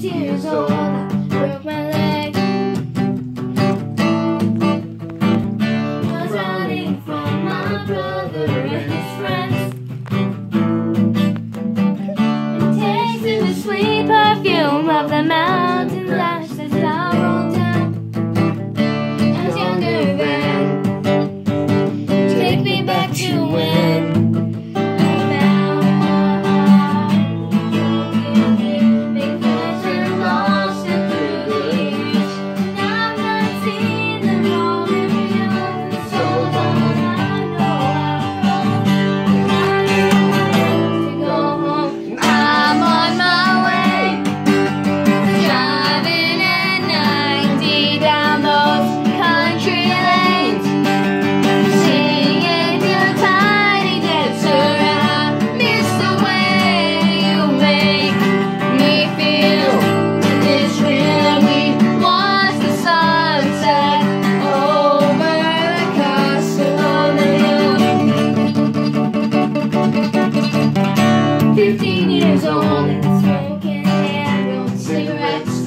years old, I broke my leg. Was running from my brother and his friends, and tasting the sweet perfume of the mountain lash as I rolled down. I was younger then. Take me back to when years old and smoking hand-rolled cigarettes,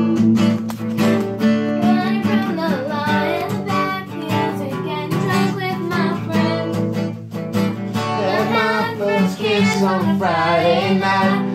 running from the law in the backfields and getting drunk with my friends. Had my first kiss on Friday night.